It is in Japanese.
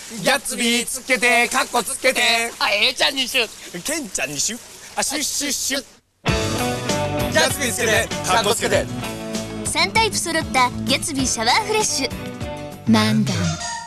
ギャッツビーつけてカッコつけて、 あ、ええちゃんにシュケンちゃんにシュッ、あシュッシュッシュッ、ギャッツビーつけてカッコつけて。 3タイプ揃ったギャツビーシャワーフレッシュ。漫談